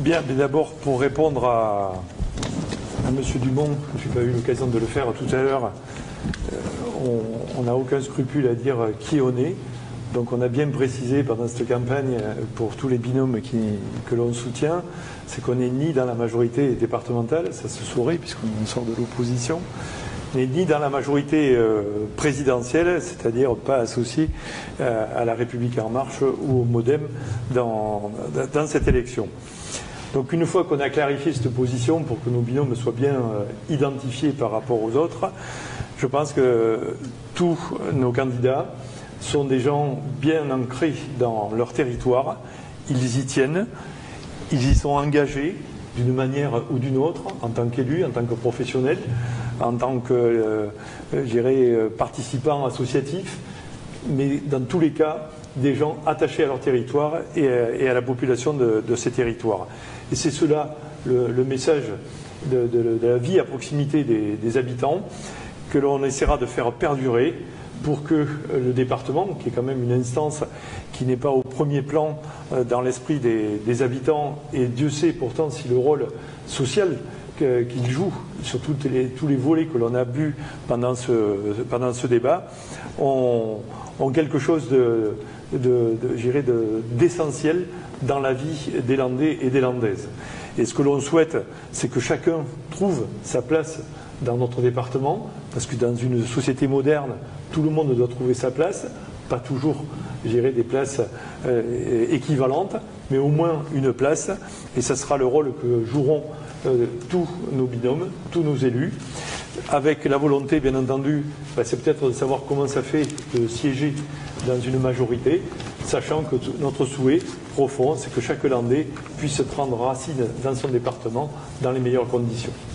Bien, mais d'abord, pour répondre à M. Dumont, je n'ai pas eu l'occasion de le faire tout à l'heure, on n'a aucun scrupule à dire qui on est. Donc on a bien précisé pendant cette campagne, pour tous les binômes que l'on soutient, c'est qu'on n'est ni dans la majorité départementale, ça se saurait puisqu'on sort de l'opposition, ni dans la majorité présidentielle, c'est-à-dire pas associé à la République En Marche ou au MoDem dans cette élection. Donc une fois qu'on a clarifié cette position pour que nos binômes soient bien identifiés par rapport aux autres, je pense que tous nos candidats sont des gens bien ancrés dans leur territoire, ils y tiennent, ils y sont engagés d'une manière ou d'une autre, en tant qu'élus, en tant que professionnels, en tant que, participants associatifs, mais dans tous les cas, des gens attachés à leur territoire et à la population de ces territoires. Et c'est cela le message de la vie à proximité des habitants que l'on essaiera de faire perdurer pour que le département, qui est quand même une instance qui n'est pas au premier plan dans l'esprit des habitants, et Dieu sait pourtant si le rôle social qu'il joue sur tous les volets que l'on a vus pendant ce débat, ont quelque chose d'essentiel dans la vie des Landais et des Landaises. Et ce que l'on souhaite, c'est que chacun trouve sa place dans notre département, parce que dans une société moderne, tout le monde doit trouver sa place, pas toujours des places équivalentes, mais au moins une place, et ça sera le rôle que joueront tous nos binômes, tous nos élus, avec la volonté, bien entendu, c'est peut-être de savoir comment ça fait de siéger dans une majorité, sachant que notre souhait profond, c'est que chaque Landais puisse prendre racine dans son département dans les meilleures conditions.